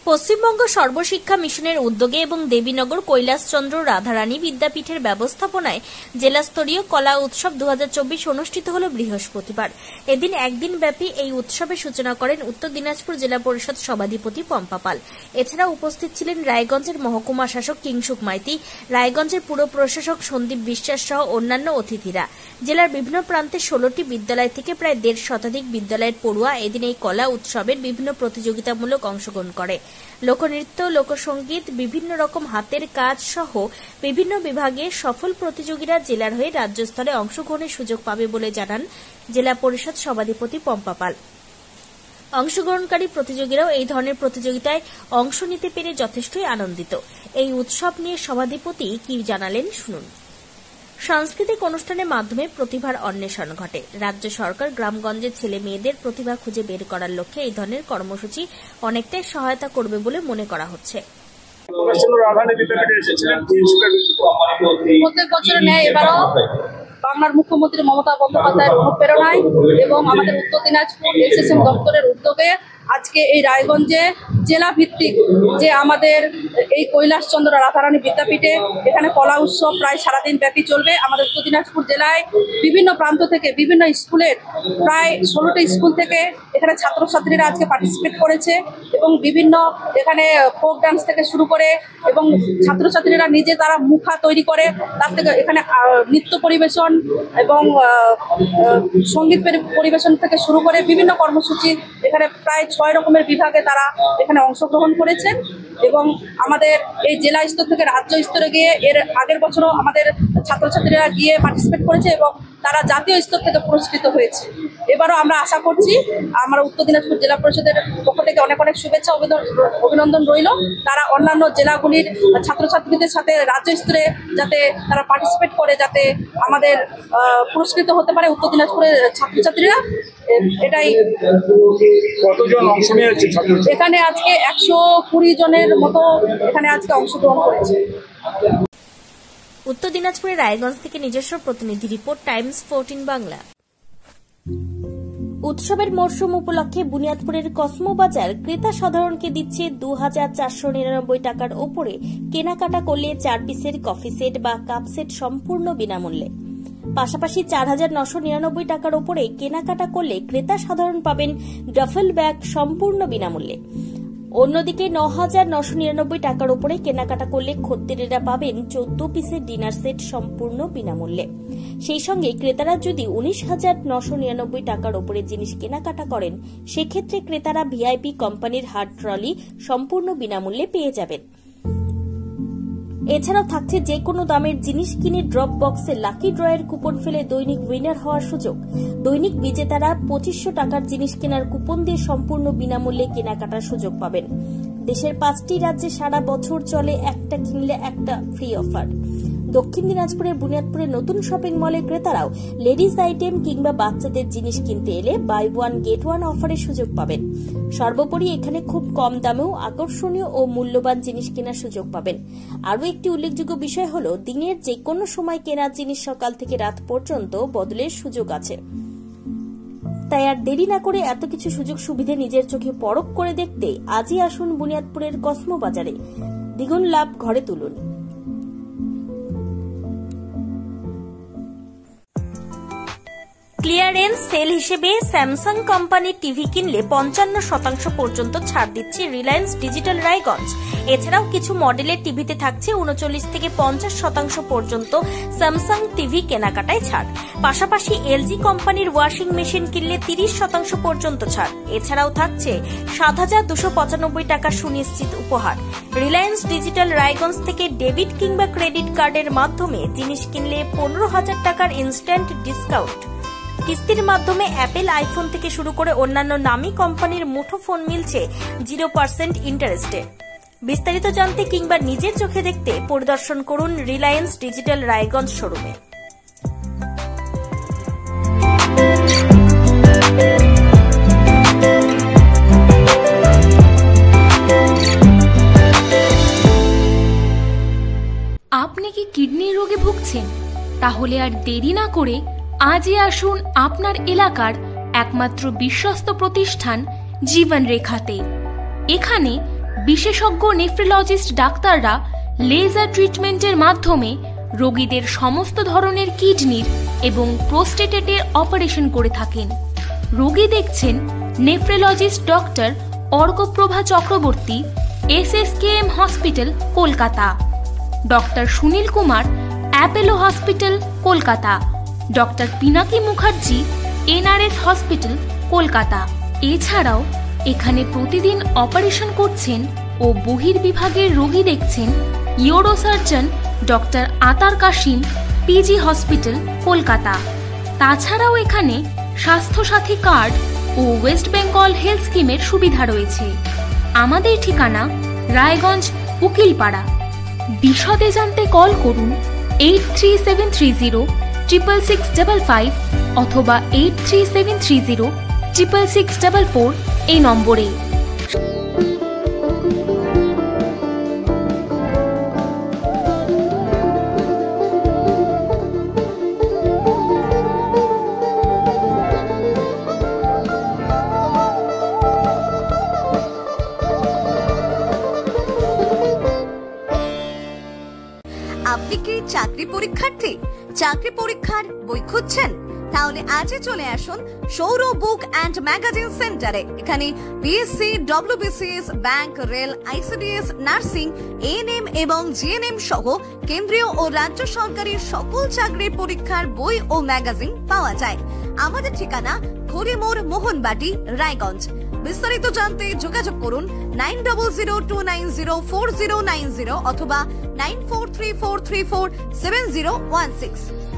পশ্চিমবঙ্গ সর্বশিক্ষা মিশনের উদ্যোগে এবং দেবীনগর কৈলাসচন্দ্র রাধারানী বিদ্যাপীঠের ব্যবস্থাপনায় জেলাস্তরীয় কলা উৎসব 2024 অনুষ্ঠিত হল বৃহস্পতিবার। এদিন একদিন ব্যাপী এই উৎসবের সূচনা করেন উত্তর দিনাজপুর জেলা পরিষদ সভাধিপতি পম্পা পাল। এছাড়া উপস্থিত ছিলেন রায়গঞ্জের মহকুমা শাসক কিংসুক মাইতি, রায়গঞ্জের পুর প্রশাসক সন্দীপ বিশ্বাস সহ অন্যান্য অতিথিরা। জেলার বিভিন্ন প্রান্তে 16টি বিদ্যালয় থেকে প্রায় 1.5 শতাধিক বিদ্যালয়ের পড়ুয়া এদিন এই কলা উৎসবের বিভিন্ন প্রতিযোগিতামূলক অংশগ্রহণ করে। লোকনৃত্য, লোকসঙ্গীত, বিভিন্ন রকম হাতের কাজ সহ বিভিন্ন বিভাগে সফল প্রতিযোগীরা জেলার হয়ে রাজ্য স্তরে অংশগ্রহণের সুযোগ পাবে বলে জানান জেলা পরিষদ সভাধিপতি পম্পা পাল। অংশগ্রহণকারী প্রতিযোগীরাও এই ধরনের প্রতিযোগিতায় অংশ নিতে পেরে যথেষ্টই আনন্দিত। এই উৎসব নিয়ে সভাধিপতি কি জানালেন শুনুন। সাংস্কৃতিক অনুষ্ঠানের মাধ্যমে প্রতিভার অন্বেষণ ঘটে। রাজ্য সরকার গ্রামগঞ্জের ছেলে মেয়েদের প্রতিভা খুঁজে বের করার লক্ষ্যে এই ধরনের কর্মসূচি অনেকটাই সহায়তা করবে বলে মনে করা হচ্ছে। প্রত্যেক বছর ন্যায় এবারও বাংলার মুখ্যমন্ত্রী মমতা বন্দ্যোপাধ্যায়ের অনুপ্রেরণায় এবং আমাদের উত্তর দিনাজপুর এসএসএম দপ্তরের উদ্যোগে আজকে এই রায়গঞ্জে জেলা ভিত্তিক যে আমাদের এই কৈলাসচন্দ্র রাধারানী বিদ্যাপীঠে এখানে কলা উৎসব প্রায় সারাদিন ব্যাপী চলবে। আমাদের উত্তর দিনাজপুর জেলায় বিভিন্ন প্রান্ত থেকে বিভিন্ন স্কুলের প্রায় 16টি স্কুল থেকে এখানে ছাত্রছাত্রীরা আজকে পার্টিসিপেট করেছে এবং বিভিন্ন এখানে ফোক ডান্স থেকে শুরু করে এবং ছাত্রছাত্রীরা নিজে তারা মুখা তৈরি করে তার থেকে এখানে নৃত্য পরিবেশন এবং সঙ্গীত পরিবেশন থেকে শুরু করে বিভিন্ন কর্মসূচি এখানে প্রায় 6 রকমের বিভাগে তারা এখানে অংশগ্রহণ করেছেন এবং আমাদের এই জেলা স্তর থেকে রাজ্য স্তরে গিয়ে এর আগের বছরও আমাদের ছাত্রছাত্রীরা গিয়ে পার্টিসিপেট করেছে এবং তারা জাতীয় স্তর থেকে পুরস্কৃত হয়েছে। এবারও আমরা আশা করছি আমরা উত্তর দিনাজপুর জেলা পরিষদের পক্ষ থেকে অনেক অনেক শুভেচ্ছা অভিনন্দন রইল। তারা অন্যান্য জেলাগুলির ছাত্রছাত্রীদের সাথে রাজ্য স্তরে যাতে তারা পার্টিসিপেট করে যাতে আমাদের পুরস্কৃত হতে পারে উত্তর দিনাজপুরের ছাত্রছাত্রীরা। এটাই। কতজন অংশ নিয়েছে? এখানে আজকে 120 জনের মতো এখানে আজকে অংশগ্রহণ করেছে। উত্তর দিনাজপুরের রায়গঞ্জ থেকে নিজস্ব প্রতিনিধি রিপোর্ট, টাইমস 14 বাংলা। উৎসবের মরশুম উপলক্ষে বুনিয়াদপুরের কসমো বাজার ক্রেতা সাধারণকে দিচ্ছে 2499 টাকার ওপরে কেনাকাটা করলে 4 পিসের কফি সেট বা কাপ সেট সম্পূর্ণ বিনামূল্যে। পাশাপাশি 4999 টাকার ওপরে কেনাকাটা করলে ক্রেতা সাধারণ পাবেন ডাফেল ব্যাগ সম্পূর্ণ বিনামূল্যে। অন্যদিকে 9999 টাকার উপরে কেনাকাটা করলে খদ্দেরেরা পাবেন 14 পিসের ডিনার সেট সম্পূর্ণ বিনামূল্যে। সেই সঙ্গে ক্রেতারা যদি 19,999 টাকার উপরে জিনিস কেনাকাটা করেন সেক্ষেত্রে ক্রেতারা ভিআইপি কোম্পানির হার্ড ট্রলি সম্পূর্ণ বিনামূল্যে পেয়ে যাবেন। এছাড়াও থাকছে যে কোনো দামের জিনিস কিনে ড্রপ বক্সে লাকি ড্রয়ের কুপন ফেলে দৈনিক উইনার হওয়ার সুযোগ। দৈনিক বিজেতারা 2500 টাকার জিনিস কেনার কুপন দিয়ে সম্পূর্ণ বিনামূল্যে কেনাকাটার সুযোগ পাবেন। দেশের 5টি রাজ্যে সারা বছর চলে একটা কিনলে একটা ফ্রি অফার। দক্ষিণ দিনাজপুরের বুনিয়াদপুরের নতুন শপিং মলে ক্রেতারাও লেডিস আইটেম কিংবা বাচ্চাদের জিনিস কিনতে এলে বাই ওয়ান গেট ওয়ান অফারের সুযোগ পাবেন। সর্বোপরি এখানে খুব কম দামেও আকর্ষণীয় ও মূল্যবান জিনিস কেনার সুযোগ পাবেন। আরও একটি উল্লেখযোগ্য বিষয় হল দিনের যে কোনো সময় কেনা জিনিস সকাল থেকে রাত পর্যন্ত বদলের সুযোগ আছে। তাই আর দেরি না করে এত কিছু সুযোগ সুবিধে নিজের চোখে পরখ করে দেখতে আজই আসুন বুনিয়াদপুরের কসমো বাজারে। দ্বিগুণ লাভ ঘরে তুলুন। ক্লিয়ারেন্স সেল হিসেবে স্যামসাং কোম্পানির টিভি কিনলে 55% পর্যন্ত ছাড় দিচ্ছে রিলায়েন্স ডিজিটাল রায়গঞ্জ। এছাড়াও কিছু মডেলের টিভিতে থাকছে 39 থেকে 50% পর্যন্ত স্যামসাং টিভি কেনাকাটায় ছাড়। পাশাপাশি এলজি কোম্পানির ওয়াশিং মেশিন কিনলে 30% পর্যন্ত ছাড়। এছাড়াও থাকছে 7,295 টাকা সুনিশ্চিত উপহার। রিলায়েন্স ডিজিটাল রায়গঞ্জ থেকে ডেবিট কিংবা ক্রেডিট কার্ডের মাধ্যমে জিনিস কিনলে 15,000 টাকার ইনস্ট্যান্ট ডিসকাউন্ট। কিস্তির মাধ্যমে অ্যাপেল আইফোন থেকে শুরু করে অন্যান্য নামী কোম্পানির মুঠো ফোন মিলছে 0% ইন্টারেস্টে। বিস্তারিত জানতে কিংবা নিজের চোখে দেখতে পরিদর্শন করুন রিলায়েন্স ডিজিটাল রায়গঞ্জ শোরুমে। আপনি কি কিডনি রোগে ভুগছেন? তাহলে আর দেরি না করে আজই আসুন আপনার এলাকার একমাত্র বিশ্বস্ত প্রতিষ্ঠান জীবন রেখাতে। এখানে বিশেষজ্ঞ নেফ্রোলজিস্ট ডাক্তাররা লেজার ট্রিটমেন্টের মাধ্যমে রোগীদের সমস্ত ধরনের কিডনির এবং প্রোস্টেটের অপারেশন করে থাকেন। রোগী দেখছেন nephrologist doctor Arkaprabha Chakraborty, SSKM hospital, Kolkata. Doctor Sunil Kumar, Apollo hospital, Kolkata. Doctor Pinaki Mukherjee, NRS hospital, Kolkata. এছাড়াও এখানে প্রতিদিন অপারেশন করছেন ও বহির্বিভাগের রোগী দেখছেন ইউরোসার্জন ডক্টর আতার কাশিম, PG হসপিটাল, কলকাতা। তাছাড়াও এখানে স্বাস্থ্যসাথী কার্ড ও ওয়েস্ট বেঙ্গল হেলথ স্কিমের সুবিধা রয়েছে। আমাদের ঠিকানা রায়গঞ্জ, উকিলপাড়া। বিশদে জানতে কল করুন 8373066655 অথবা 8373066644 এই নম্বরে। আপনি কি চাকরি পরীক্ষার্থী? চাকরি পরীক্ষার বই খুঁজছেন? তাহলে আজই চলে আসুন সৌর বুক অ্যান্ড ম্যাগাজিন সেন্টারে। এখানে BSc, WBCS, bank, rail, ICDS, nursing, ANM এবং GNM সহ কেন্দ্রীয় ও রাজ্য সরকারি সকল চাকরির পরীক্ষার বই ও ম্যাগাজিন পাওয়া যায়। আমাদের ঠিকানা হরিমোড়, মোহনবাটি, রায়গঞ্জ। বিস্তারিত জানতে যোগাযোগ করুন 9002904090 অথবা 9434347016।